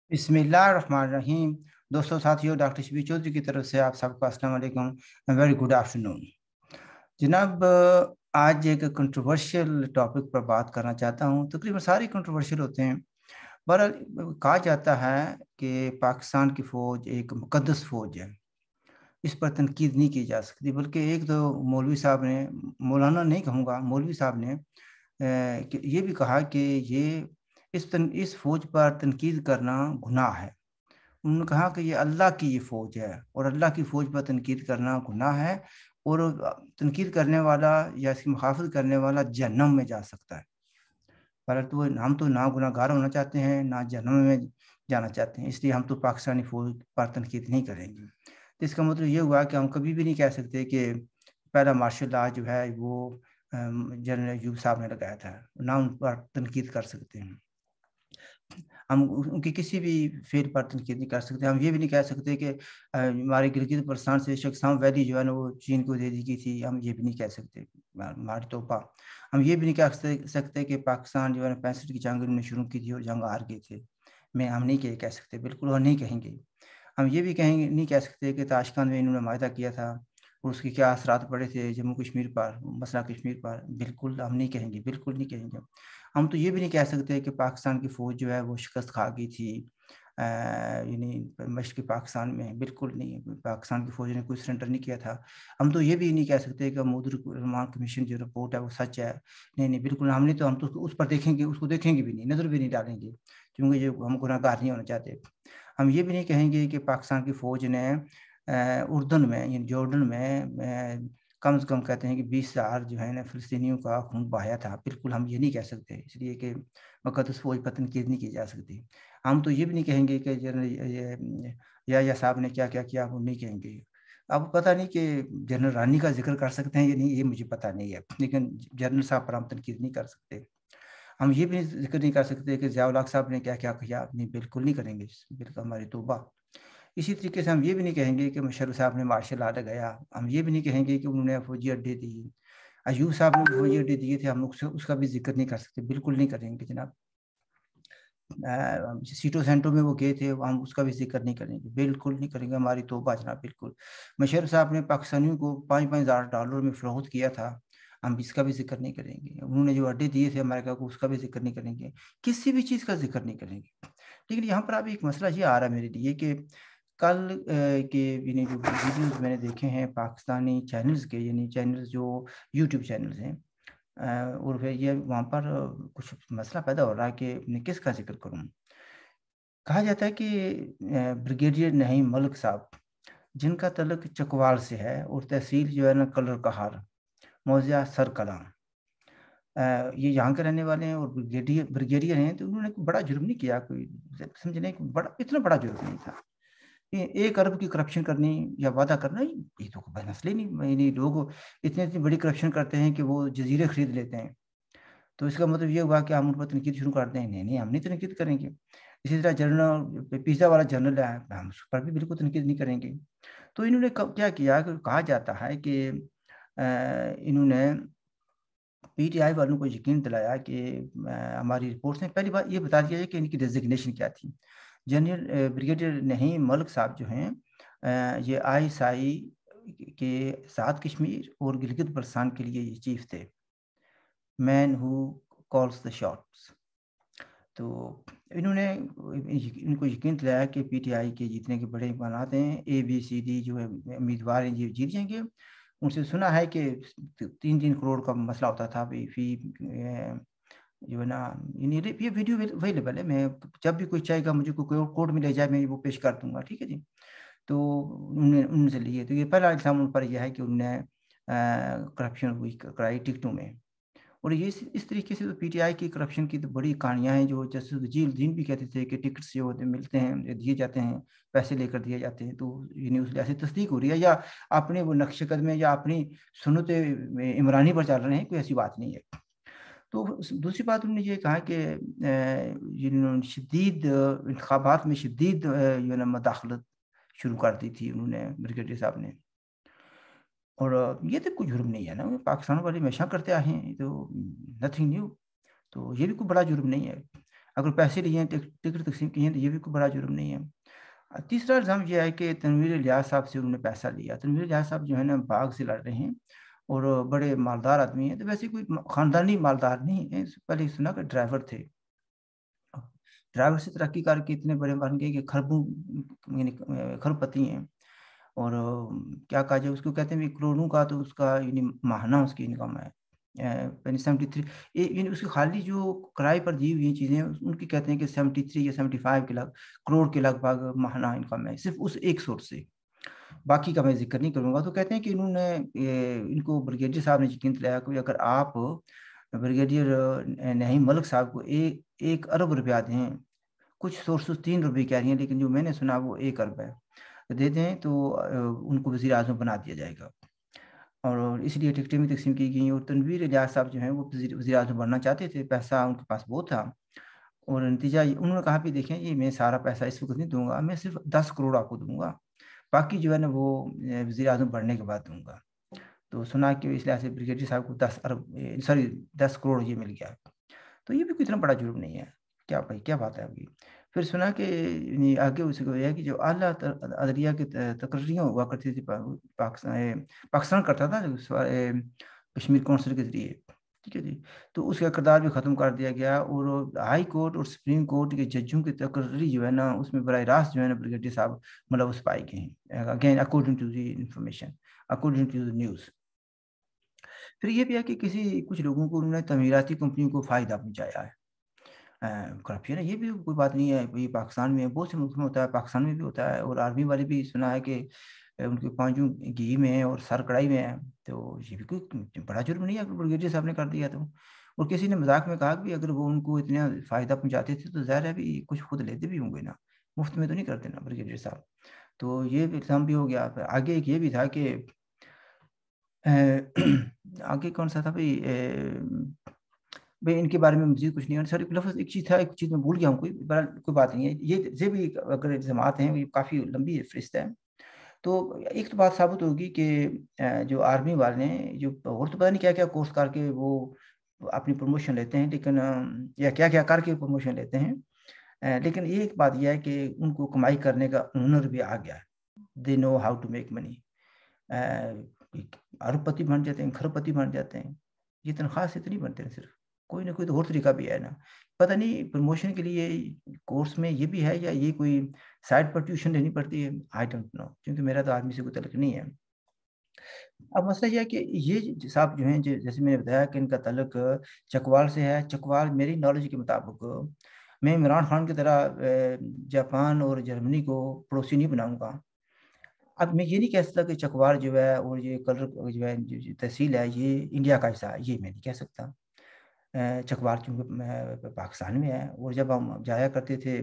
बिस्मिल्लाहिर्रहमानिर्रहीम। दोस्तों साथियों, डॉक्टर शबीर चौधरी की तरफ से आप सबको अस्सलाम वालेकुम। वेरी गुड आफ्टरनून जनाब। आज एक कंट्रोवर्शियल टॉपिक पर बात करना चाहता हूँ। तकरीबन सारे कंट्रोवर्शियल होते हैं। बहरहाल कहा जाता है कि पाकिस्तान की फ़ौज एक मुकद्दस फ़ौज है। इस पर तनकीद नहीं की जा सकती, बल्कि एक दो मौलवी साहब ने, मौलाना नहीं कहूँगा, मौलवी साहब ने कि ये भी कहा कि ये इस फ़ौज पर तनकीद करना गुनाह है। उन्होंने कहा कि ये अल्लाह की ये फ़ौज है और अल्लाह की फ़ौज पर तनकीद करना गुनाह है, और तनकीद करने वाला या इसकी मुखालफत करने वाला जहन्नम में जा सकता है। परंतु हम तो ना गुनहगार होना चाहते हैं, ना जहन्नम में जाना चाहते हैं, इसलिए हम तो पाकिस्तानी फ़ौज पर तनकीद नहीं करेंगे। तो इसका मतलब ये हुआ कि हम कभी भी नहीं कह सकते कि पहला मार्शल लॉ जो है वो जनरल अयूब साहब ने लगाया था, ना उन पर तनकीद कर सकते हैं। हम उनकी किसी भी फेल पर तनकीद नहीं कर सकते। हम ये भी नहीं कह सकते कि हमारे गिलगित बल्तिस्तान से शक्साम वैली जो है ना वो चीन को दे दी गई थी। हम ये भी नहीं कह सकते, हमारी तौबा। हम ये भी नहीं कह सकते कि पाकिस्तान जो है ना 65 की जंग उन्होंने शुरू की थी और जंग हार गए थे। हम नहीं कह सकते, बिल्कुल और नहीं कहेंगे। हम ये भी कहेंगे, नहीं कह सकते कि ताशकंद में इन्होंने मायदा किया था और उसके क्या असरात पड़े थे जम्मू कश्मीर पर, मसला कश्मीर पर। बिल्कुल हम नहीं कहेंगे, बिल्कुल नहीं कहेंगे। हम तो ये भी नहीं कह सकते कि पाकिस्तान की फ़ौज जो है वो शिकस्त खा गई थी यानी मशरक़ी पाकिस्तान में। बिल्कुल नहीं, पाकिस्तान की फ़ौज ने कोई सरेंडर नहीं किया था। हम तो ये भी नहीं कह सकते कि रहमान कमीशन जो रिपोर्ट है वो सच है। नहीं नहीं, बिल्कुल हमने तो, हम तो उस पर देखेंगे, उसको देखेंगे भी नहीं, नज़र भी नहीं डालेंगे, क्योंकि जो हम गुनहगार नहीं होना चाहते। हम ये भी नहीं कहेंगे कि पाकिस्तान की फ़ौज ने उर्दन में यानी जॉर्डन में कम से कम कहते हैं कि 20,000 जो है ना फ़लस्तीनियों का खून बहाया था। बिल्कुल हम ये नहीं कह सकते, इसलिए कि मुक़द्दस फ़ौज पर तनकीद नहीं की जा सकती। हम तो ये भी नहीं कहेंगे कि जनरल ये याह्या साहब ने क्या-क्या किया, वो नहीं कहेंगे। अब पता नहीं कि जनरल रानी का ज़िक्र कर सकते हैं या नहीं, ये मुझे पता नहीं है, लेकिन जनरल साहब पर हम तनकीद नहीं कर सकते। हम ये भी ज़िक्र नहीं कर सकते कि ज़िया उल हक साहब ने क्या-क्या किया, नहीं, बिल्कुल नहीं करेंगे, बिल्कुल हमारी तौबा। इसी तरीके से हम ये भी नहीं कहेंगे कि मुशर्रफ साहब ने मार्शल लॉ लगाया। हम ये भी नहीं कहेंगे कि उन्होंने फ़ौजी अड्डे दिए। अयूब साहब ने फ़ौजी अड्डे दिए थे, हम उसका भी ज़िक्र नहीं कर सकते, बिल्कुल नहीं करेंगे जनाब। सीटो सेंटो में वो गए थे, हम उसका भी ज़िक्र नहीं करेंगे, बिल्कुल नहीं करेंगे, हमारी तौबा जनाब, बिल्कुल। मुशर्रफ साहब ने पाकिस्तानियों को $5,000 में फ़रोख्त किया था, हम इसका भी ज़िक्र नहीं करेंगे। उन्होंने जो अड्डे दिए थे अमेरिका को, उसका भी ज़िक्र नहीं करेंगे, किसी भी चीज़ का ज़िक्र नहीं करेंगे। लेकिन यहाँ पर अभी एक मसला ये आ रहा है मेरे लिए कि कल के यानी जो वीडियोज़ मैंने देखे हैं पाकिस्तानी चैनल्स के, यानी चैनल्स जो यूट्यूब चैनल्स हैं, और फिर ये वहाँ पर कुछ मसला पैदा हो रहा है कि मैं किसका ज़िक्र करूँ? कहा जाता है कि ब्रिगेडियर नईम मलिक साहब, जिनका तल्लुक चकवाल से है और तहसील जो है ना कलर कहार, मौज़ा सर कलां। ये यहाँ के रहने वाले हैं और ब्रिगेडियर ब्रिगेडियर हैं, तो उन्होंने कोई बड़ा जुर्म नहीं किया, कोई समझने बड़ा, इतना बड़ा जुर्म नहीं था। ये 1 अरब की करप्शन करनी या वादा करना, ये तो कोई मसला ही नहीं। यानी लोग इतनी बड़ी करप्शन करते हैं कि वो जज़ीरे खरीद लेते हैं। तो इसका मतलब ये हुआ कि हम उन पर तनकीद शुरू कर दें? नहीं, नहीं, हम नहीं तनकीद करेंगे। इसी तरह जनरल पिज़्ज़ा वाला जनरल है, हम उस पर भी बिल्कुल तनकीद नहीं करेंगे। तो इन्होंने कब क्या किया कि कहा जाता है कि इन्होंने पीटीआई वालों को यकीन दिलाया कि हमारी रिपोर्ट्स में पहली बात ये बता दिया जाए कि इनकी डेज़िग्नेशन क्या थी। जनरल ब्रिगेडियर नहीम मलिक साहब जो हैं, ये आईएसआई के सात कश्मीर और गिलगित बल्तिस्तान के लिए ये चीफ थे, man who calls the shots. तो इन्होंने इनको यकीन दिलाया कि पीटीआई के जीतने के बड़े इम्कानात हैं, एबीसीडी जो है उम्मीदवार हैं ये जीत जाएंगे। उनसे सुना है कि 3-3 करोड़ का मसला होता था अभी फी जो है ना। ये वीडियो अवेलेबल है, मैं जब भी कोई चाहेगा मुझे कोई कोर्ट में ले जाए, मैं वो पेश कर दूंगा, ठीक है जी। तो उन्होंने उनसे लिए, तो ये पहला इल्ज़ाम उन पर यह है कि उन्होंने करप्शन हुई कराई टिकटों में। और ये इस तरीके से तो पीटीआई की करप्शन की तो बड़ी कहानियाँ हैं, जो जैसे वजीर भी कहते थे कि टिकट्स जो होते मिलते हैं, दिए जाते हैं, पैसे लेकर दिए जाते हैं। तो ये न्यूज़ ऐसी तस्दीक हो रही है, या अपने वो नक्शे कदम या अपनी सुन्नते इमरानी पर चल रहे हैं, कोई ऐसी बात नहीं है। तो दूसरी बात उन्होंने ये कहा कि जिन्होंने शदीद इंतखाबात में शदीद जो है ना मदाखलत शुरू कर दी थी उन्होंने, ब्रिगेडियर साहब ने। और ये तो कोई जुर्म नहीं है ना, पाकिस्तान वाले हमेशा करते आए हैं, ये तो नथिंग न्यू। तो ये भी कोई बड़ा जुर्म नहीं है। अगर पैसे लिए हैं, टिकट तकसीम की हैं, तो ये भी कोई बड़ा जुर्म नहीं है। तीसरा इल्ज़ाम यह है कि तनवीर इलियास साहब से उन्होंने पैसा लिया। तनवीर इलियास साहब जो है ना बाग से लड़ रहे हैं और बड़े मालदार आदमी हैं, तो वैसे कोई ख़ानदानी मालदार नहीं है। पहले सुना कि ड्राइवर थे, ड्राइवर से तरक्की करके इतने बड़े बन गए कि खरबों यानी खरबपति हैं। और क्या कहा जाए, उसको कहते हैं करोड़ों का तो उसका यानी माहाना उसकी इनकम है। 73 यानी उसकी खाली जो किराए पर दी हुई चीज़ें उनकी कहते हैं कि 73 या 75 के लग करोड़ के लगभग माहाना इनकम है सिर्फ उस एक सोर्स से। बाकी का मैं जिक्र नहीं करूँगा। तो कहते हैं कि इन्होंने इनको ब्रिगेडियर साहब ने यकीन दिलाया कि अगर आप ब्रिगेडियर नहीम मलिक साहब को 1 अरब रुपया दें, कुछ सोर्सेस 3 रुपये कह रही हैं, लेकिन जो मैंने सुना वो 1 अरब है, तो दे दें तो उनको वज़ीर आज़म बना दिया जाएगा। और इसलिए टिकटें भी तकसीम की गई। और तनवीर इलियास साहब जो हैं वो वज़ीर आज़म बनना चाहते थे, पैसा उनके पास बहुत था। और नतीजा उन्होंने कहा कि देखें ये मैं सारा पैसा इस वक्त नहीं दूंगा, मैं सिर्फ 10 करोड़ आपको दूंगा, बाकी जो है ना वो वज़ीर आज़म बनने के बाद दूंगा। तो सुना कि इस लिहाज से ब्रिगेडियर साहब को 10 करोड़ ये मिल गया। तो ये भी कोई इतना बड़ा जुर्म नहीं है। क्या भाई, क्या बात है आपकी। फिर सुना कि आगे उसको यह है कि जो आला अदलिया की तकर्रियाँ हुआ करती थी पाकिस्तान करता था कश्मीर कौंसिल के ज़रिए, ठीक है जी। तो उसका किरदार भी ख़त्म कर दिया गया और हाई कोर्ट और सुप्रीम कोर्ट के जजों की तकर्री जो है ना उसमें बराह रास्त जो है ना ब्रिगेडियर साहब मुलव्वस पाए गए हैं, again according to the information, according to the news. फिर ये भी है कि कुछ लोगों को उन्होंने तमीराती कंपनियों को फ़ायदा पहुँचाया है। करप्शन है, ये भी कोई बात नहीं है। ये पाकिस्तान में बहुत से मुल्क में होता है, पाकिस्तान में भी होता है। और आर्मी वाले भी सुना है कि उनके पाँजों घी में है और सर कढ़ाई में है। तो ये भी कोई बड़ा जुर्म नहीं है अगर ब्रिगेडियर साहब ने कर दिया तो। और किसी ने मजाक में कहा कि अगर वो उनको इतना फ़ायदा पहुँचाते थे तो ज़ाहिर है भी कुछ खुद लेते भी होंगे ना, मुफ्त में तो नहीं करते ना ब्रिगेडियर साहब। तो ये भी एग्ज़ाम भी हो गया। फिर आगे एक ये भी था कि अ, आगे कौन सा था भाई, भई इनके बारे में मज़ीद कुछ नहीं है। सर एक लफ़्ज़ एक चीज़ था, एक चीज़ मैं भूल गया हूँ, बहरहाल कोई बात नहीं है। ये भी अगर इल्ज़ामात हैं, ये काफ़ी लंबी फ़हरिस्त है। तो एक तो बात साबित होगी कि जो आर्मी वाले हैं, जो और तो पता नहीं क्या-क्या कोर्स करके वो अपनी प्रमोशन लेते हैं, लेकिन या क्या-क्या करके प्रमोशन लेते हैं। लेकिन ये एक बात ये है कि उनको कमाई करने का हुनर भी आ गया है। They know how to make money. Uh, अरबपति बन जाते हैं, खरबपति बन जाते हैं। ये तनख्वाह से तो नहीं बनते हैं सिर्फ़, कोई ना कोई तो और तरीका भी है ना। पता नहीं प्रमोशन के लिए कोर्स में ये भी है या ये कोई साइड पर ट्यूशन लेनी पड़ती है, आई डोंट नो, क्योंकि मेरा तो आर्मी से कोई ताल्लुक नहीं है। अब मसला ये है कि ये साहब जो हैं, जैसे मैंने बताया कि इनका ताल्लुक चकवाल से है। चकवाल मेरी नॉलेज के मुताबिक, मैं इमरान खान की तरह जापान और जर्मनी को पड़ोसी नहीं बनाऊँगा। अब मैं ये नहीं कह सकता कि चकवाल जो है और ये कलर जो है जो तहसील है ये इंडिया का हिस्सा है, ये मैं नहीं कह सकता। चकवाल चूँकि पाकिस्तान में है। और जब हम जाया करते थे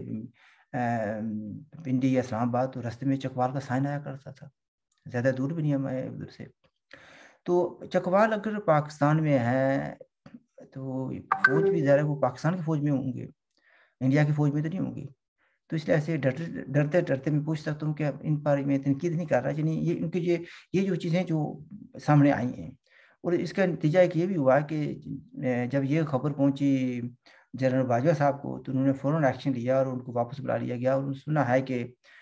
पिंडी या इस्लामाबाद, तो रास्ते में चकवाल का साइन आया करता था। ज़्यादा दूर भी नहीं है हमारे उधर से। तो चकवाल अगर पाकिस्तान में है तो फ़ौज भी ज़ाहिर है वो पाकिस्तान की फ़ौज में होंगे, इंडिया की फ़ौज में तो नहीं होंगे। तो इसलिए ऐसे डरते-डरते मैं पूछ सकता हूँ कि इन पर मैं तनकीद नहीं कर रहा, यानी ये इनकी ये जो चीज़ें जो सामने आई हैं। और इसका नतीजा एक ये भी हुआ कि जब ये खबर पहुँची जनरल बाजवा साहब को, तो उन्होंने फ़ौरन एक्शन लिया और उनको वापस बुला लिया गया। और सुना है कि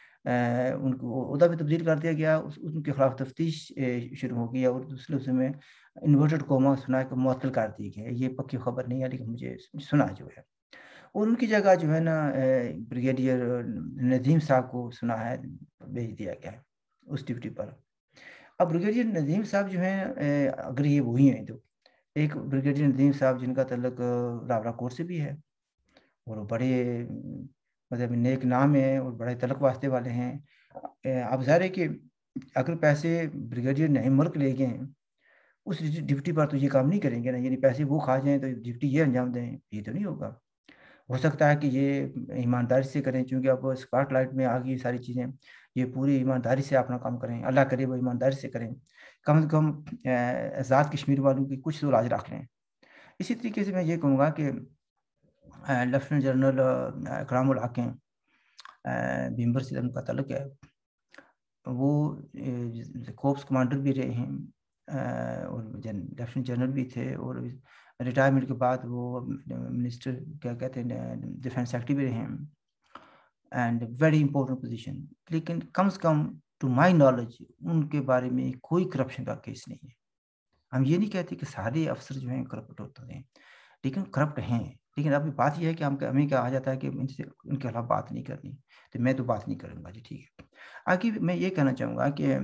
उनको ओहदा भी तब्दील कर दिया गया, उनके खिलाफ तफ्तीश शुरू हो गई है। और दूसरे उसमें इन्वर्टेड कॉमा सुना है कि मुअत्तल कर दी गई है। ये पक्की खबर नहीं है, लेकिन मुझे सुना जो है। और उनकी जगह जो है ना ब्रिगेडियर नदीम साहब को सुना है भेज दिया गया है उस ड्यूटी पर। अब ब्रिगेडियर नदीम साहब जो हैं, अगर ये वही हैं तो एक ब्रिगेडियर नदीम साहब जिनका तल्लुक रावलाकोट से भी है और वो बड़े मतलब नेक नाम है और बड़े तल्लुक वास्ते वाले हैं। अब ज़ाहिर है कि अगर पैसे ब्रिगेडियर नईम मलिक ले गए हैं उस ड्यूटी पर, तो ये काम नहीं करेंगे ना, यानी पैसे वो खा जाएँ तो ड्यूटी ये अंजाम दें, ये तो नहीं होगा। हो सकता है कि ये ईमानदारी से करें, क्योंकि अब स्पॉटलाइट में आ गई सारी चीज़ें। ये पूरी ईमानदारी से अपना काम करें, अल्लाह करे वो ईमानदारी से करें। कम से कम आज़ाद कश्मीर वालों की कुछ तो लाज रख लें। इसी तरीके से मैं ये कहूँगा कि लेफ्टिनेंट जनरल इकरामुल हक हैं, भीमभर से उनका ताल्लुक है। वो कोर्प्स कमांडर भी रहे हैं और लेफ्टिनेंट जनरल भी थे और रिटायरमेंट के बाद वो मिनिस्टर क्या कहते हैं डिफेंस सेक्रेटरी भी रहे हैं, एंड वेरी इंपॉर्टेंट पोजीशन। लेकिन कम से कम टू माय नॉलेज उनके बारे में कोई करप्शन का केस नहीं है। हम ये नहीं कहते कि सारे अफसर जो हैं करप्ट होते हैं, लेकिन करप्ट हैं। लेकिन अभी बात यह है कि हमें कहा जाता है कि इनसे इनके खिलाफ बात नहीं करनी, तो मैं तो बात नहीं करूँगा जी, ठीक है। आगे मैं ये कहना चाहूँगा कि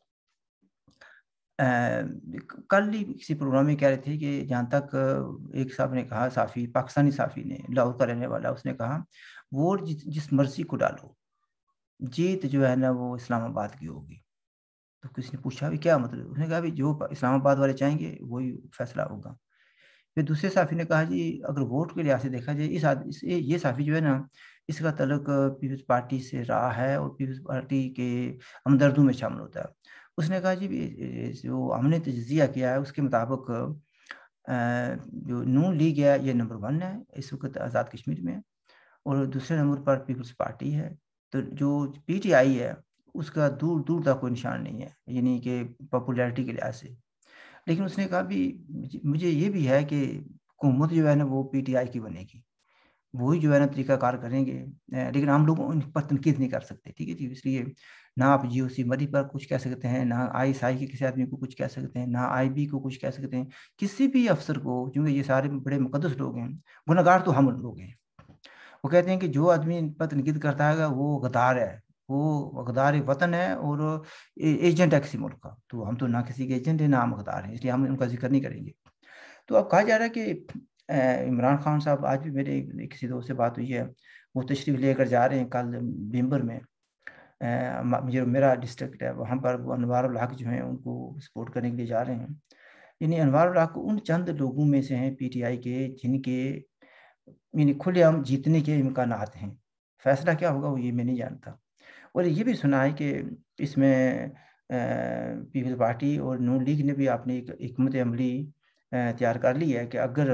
कल ही किसी प्रोग्राम में कह रहे थे कि जहाँ तक एक साहब ने कहा, साफ़ी पाकिस्तानी साफ़ी ने, लाहौर का रहने वाला, उसने कहा वोट जिस मर्जी को डालो, जीत जो है ना वो इस्लामाबाद की होगी। तो किसी ने पूछा भी क्या मतलब, उसने कहा भी जो इस्लामाबाद वाले चाहेंगे वही फैसला होगा। फिर दूसरे साफ़ी ने कहा जी अगर वोट के लिहाज से देखा जाए ये साफ़ी जो है ना, इसका ताल्लुक पीपल्स पार्टी से रहा है और पीपल्स पार्टी के हमदर्दों में शामिल होता है। उसने कहा जी जो हमने तजिया किया है उसके मुताबिक जो नून लीग है ये नंबर 1 है इस वक्त आज़ाद कश्मीर में, और दूसरे नंबर पर पीपल्स पार्टी है। तो जो पीटीआई है उसका दूर दूर तक कोई निशान नहीं है, यानी कि पॉपुलैरिटी के लिहाज से। लेकिन उसने कहा भी मुझे ये भी है कि हुकूमत जो है ना वो पीटीआई की बनेगी, वही जो है ना तरीकाकार करेंगे, लेकिन हम लोग उन पर तनकीद नहीं कर सकते, ठीक है जी। इसलिए ना आप जीओसी मरी पर कुछ कह सकते हैं, ना आईएसआई के किसी आदमी को कुछ कह सकते हैं, ना आईबी को कुछ कह सकते हैं, किसी भी अफसर को, क्योंकि ये सारे बड़े मुकद्दस लोग हैं। गुनहगार तो हम लोग हैं। वो कहते हैं कि जो आदमी इन पर तनकीद करता है वो गद्दार है, वो गद्दार वतन है और एजेंट है किसी मुल्क का। तो हम तो ना किसी के एजेंट है ना हम गद्दार हैं, इसलिए हम उनका जिक्र नहीं करेंगे। तो अब कहा जा रहा है कि इमरान खान साहब, आज भी मेरे किसी दोस्त से बात हुई है, वो तशरीफ लेकर जा रहे हैं कल बिम्बर में, जो मेरा डिस्ट्रिक्ट है वहाँ पर, वो अनवारुल हक जो हैं उनको सपोर्ट करने के लिए जा रहे हैं। यानी अनवारुल हक उन चंद लोगों में से हैं पीटीआई के जिनके यानी खुलेआम जीतने के इम्कानात हैं। फैसला क्या होगा वो ये मैं नहीं जानता। और ये भी सुना है कि इसमें पीपल्स पार्टी और नून लीग ने भी अपनी एक हिकमत अमली तैयार कर ली है कि अगर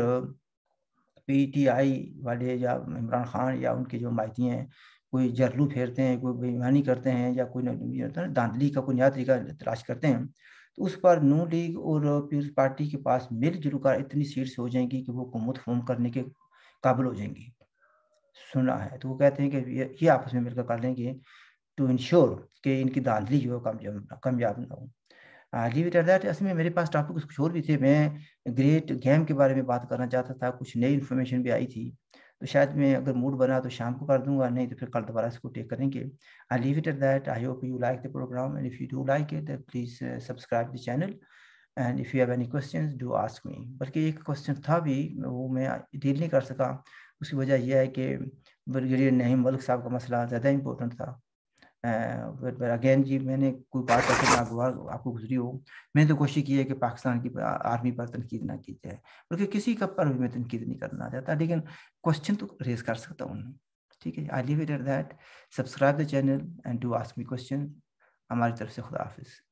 पीटीआई वाले या इमरान खान या उनके जो माइती हैं कोई जरलू फेरते हैं, कोई बेईमानी करते हैं, या कोई धांधली का कोई नया तरीका तलाश करते हैं, तो उस पर नून लीग और पीपल्स पार्टी के पास मिलजुल कर इतनी सीट्स हो जाएंगी कि वो हुकूमत फॉर्म करने के काबिल हो जाएंगी, सुना है। तो वो कहते हैं कि ये आपस में मिलकर कर लेंगे टू इंश्योर कि इनकी धांधली जो है कामयाब ना हो। Leave it at that. असल में मेरे पास टॉपिक कुछ और भी थे, मैं ग्रेट गेम के बारे में बात करना चाहता था, कुछ नई इन्फॉर्मेशन भी आई थी, तो शायद मैं अगर मूड बना तो शाम को कर दूंगा, नहीं तो फिर कल दोबारा इसको टेक करेंगे। I leave it at that. I hope you like the program, and if you do like it please subscribe the channel, and if you have any questions do ask me. बल्कि एक question था भी, वो मैं deal नहीं कर सका, उसकी वजह यह है कि ब्रिगेडियर नईम मलिक साहब का मसला ज़्यादा इंपॉर्टेंट था। बट अगेन जी, मैंने कोई बात ऐसे आपको गुजरी हो, मैंने तो कोशिश की है कि पाकिस्तान की आर्मी पर तनकीद ना की जाए, बल्कि किसी का पर भी मैं तनकीद नहीं करना चाहता, लेकिन क्वेश्चन तो रेज कर सकता हूँ। ठीक है, I leave it at that. Subscribe the channel and do ask me question. हमारी तरफ से खुदा हाफिज़।